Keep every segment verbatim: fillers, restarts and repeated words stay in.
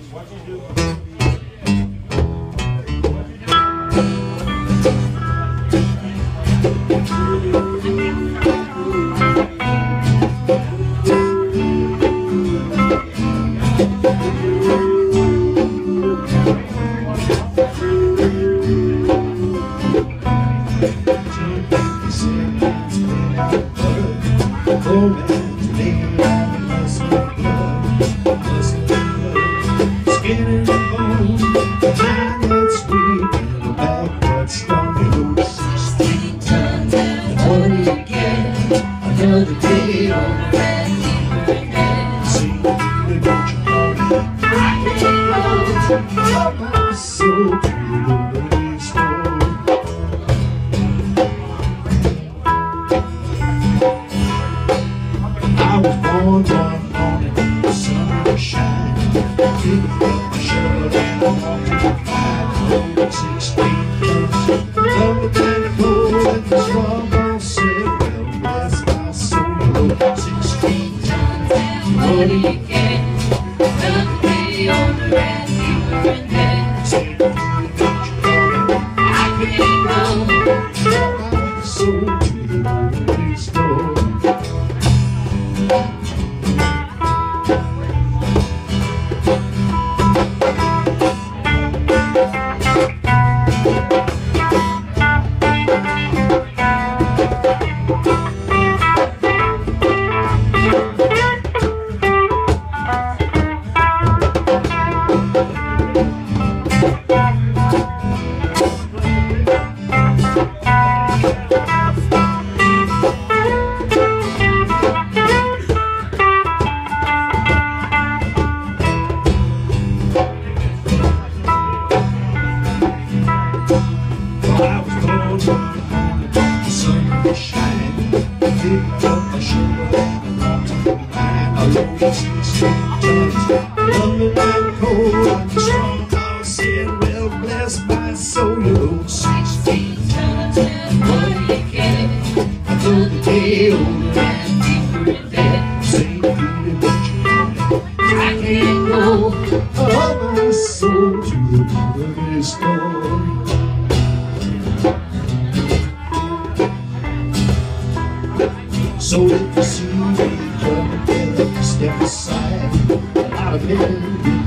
So if you see me coming, step aside. A lot of men,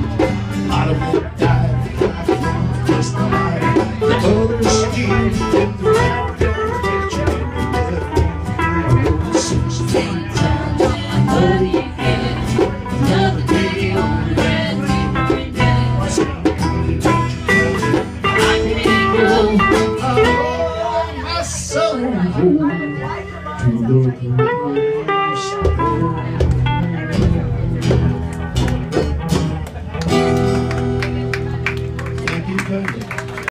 a lot of men die. I can just die. The others keep in the round, get you in the left. Sixteen times, another year, another day on the red river dead. I can't go, oh, my soul. To the